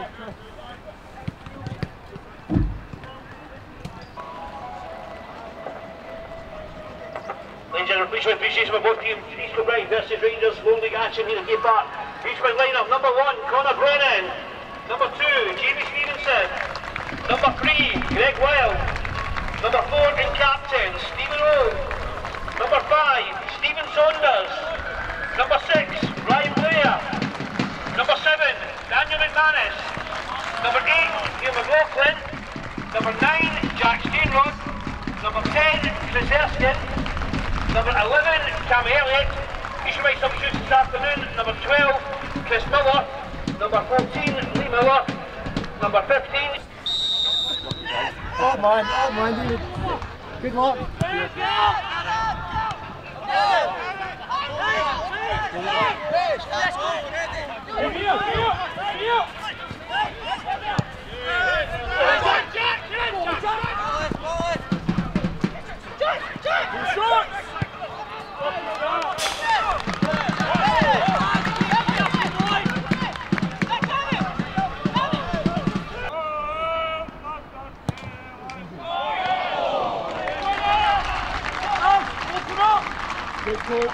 Ladies and gentlemen, please show appreciation for both teams. East Kilbride versus Rangers, Lower League action here at Gay Park. Each wing lineup, number 1, Conor Brennan. Number 2, Jamie Stevenson. Number 3, Greg Wild. Number 4 in captain, Stephen Rowe. Number 5, Stephen Saunders. Number 6, Ryan Blair. Number 7, Daniel McManus. Number 8, Neil McLaughlin. Number 9, Jack Steinrod. Number 10, Chris Erskine. Number 11, Cam Elliott. He should make substitutes this afternoon. Number 12, Chris Miller. Number 14, Lee Miller. Number 15. Oh man, dude. Good luck. Good call.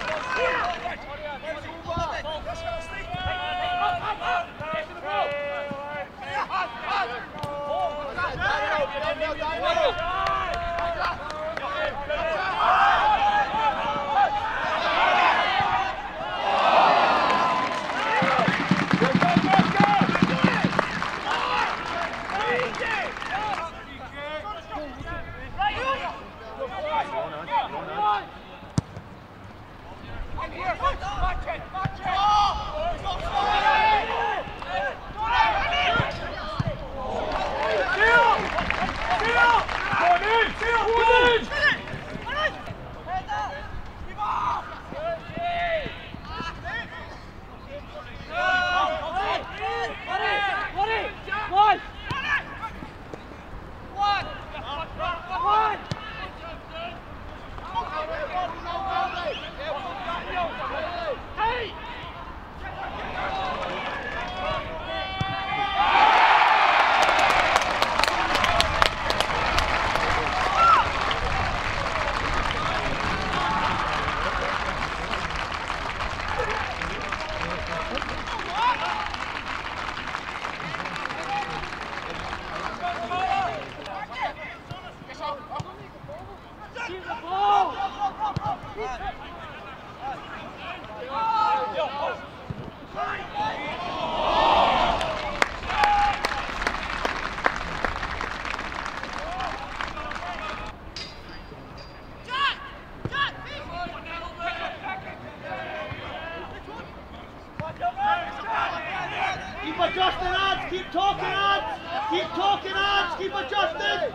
Keep adjusting, Ads! Keep talking, Ads! Keep talking, Ads! Keep adjusting!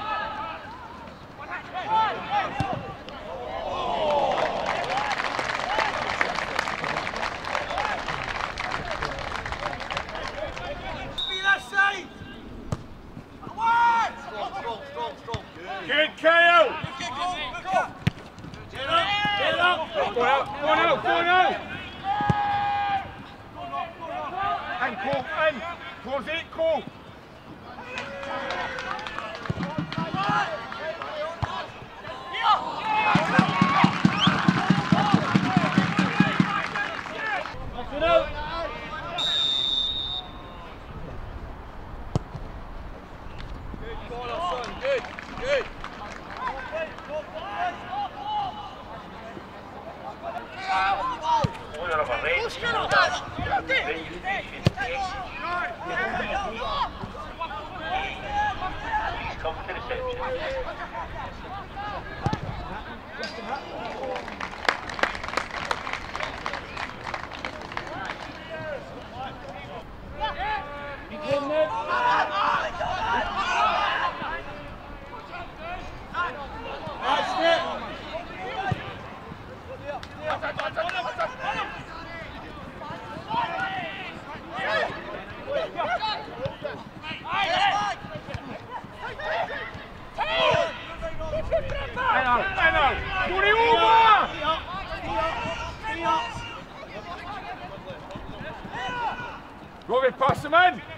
Be that side! Strong. Good, Kale! Get up! Go now! And Cole, in! Towards 8, Cole! Good. Come to the reception. Robbie, pass him in!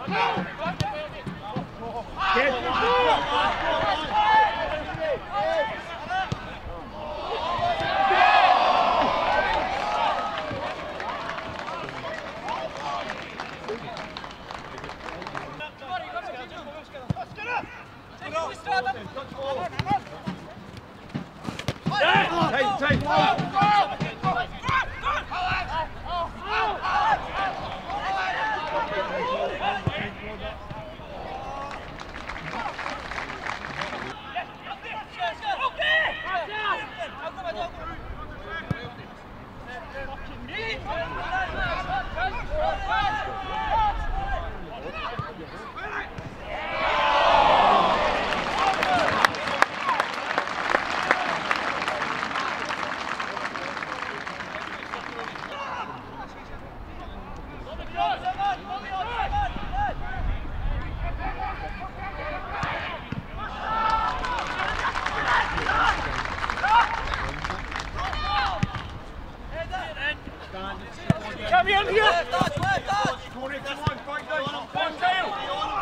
Come in here! Tony, come on, fight down! One tail!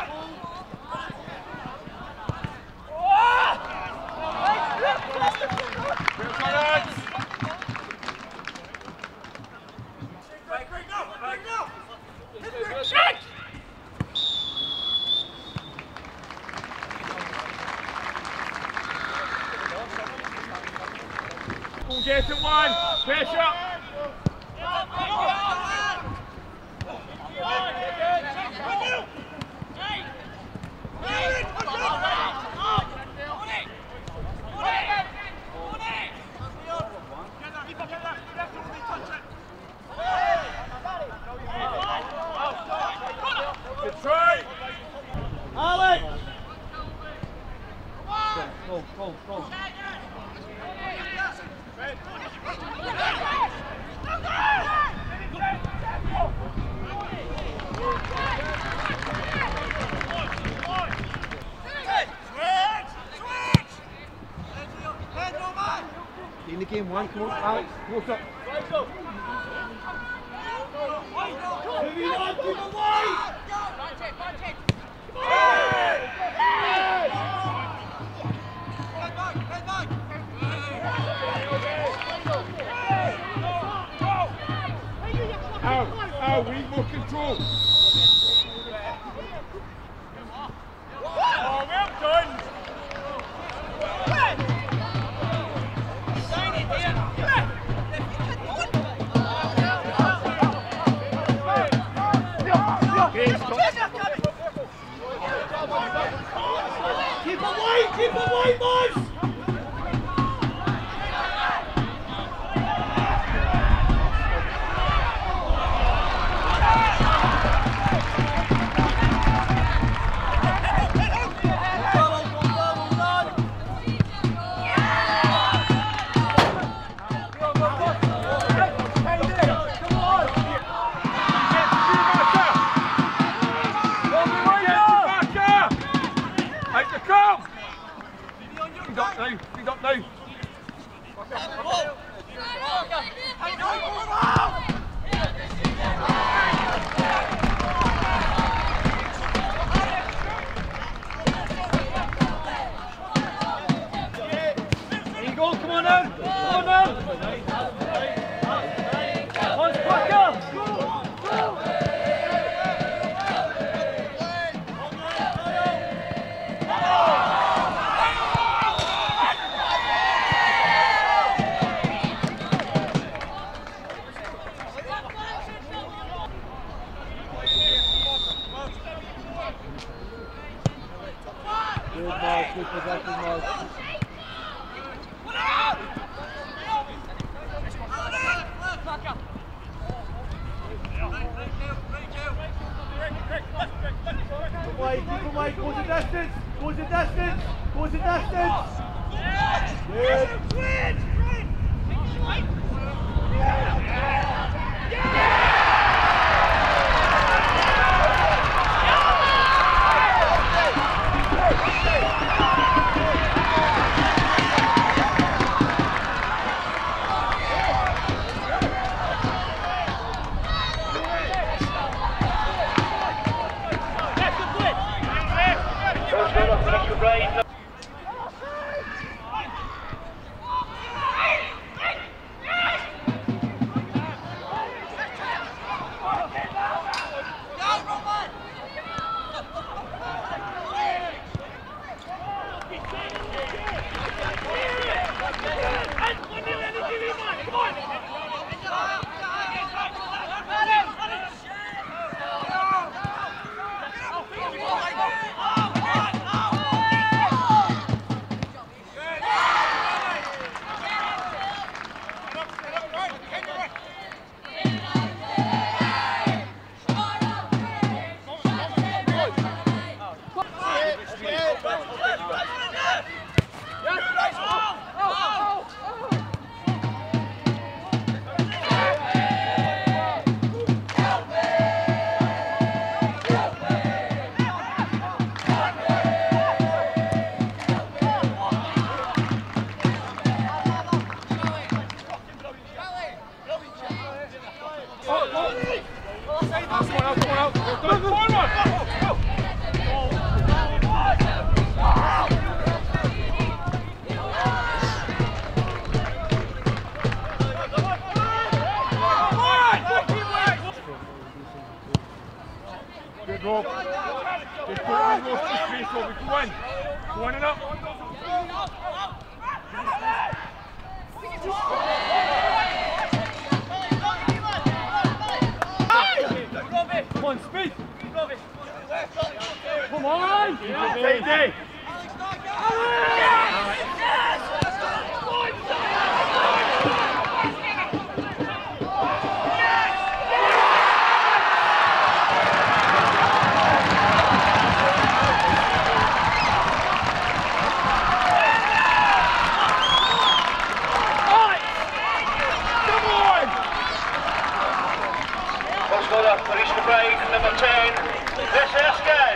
Go get it, one! Pressure! Good try! Alex! Go. In the game one, come on, Alex, close up. Ow, we need more control. Oh, well done. Keep it wide, boys! Feed up now. Eagle, come on now! Come on now! Once quicker! Good possession, Mark. Keep away, go the distance! Go the distance! Go the distance! Good! Rob. Just don't lose the space, Rob. Go in. Go in and up. Come on, speed. Come on. Easy. For East Kilbride, number 10, Chris Erskine.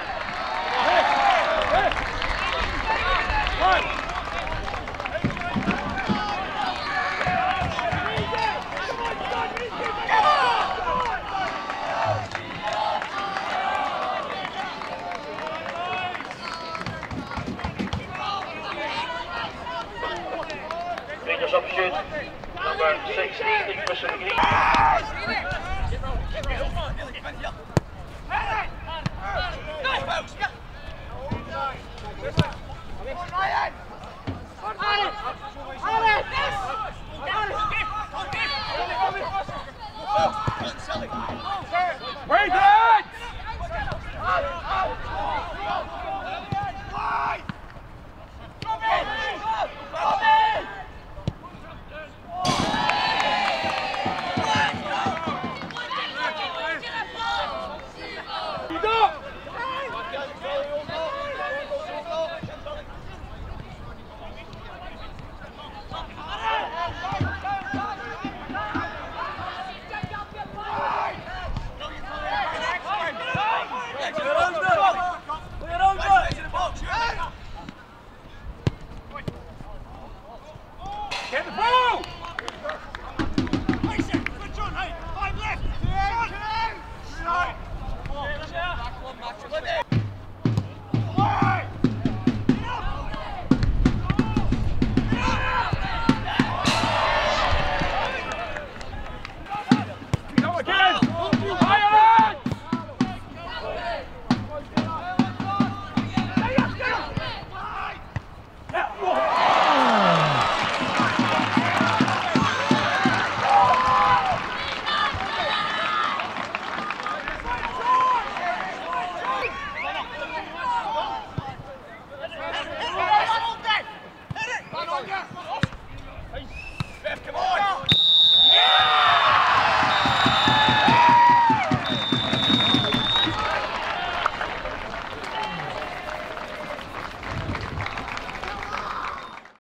Rangers substitute, number 16, Christian Green.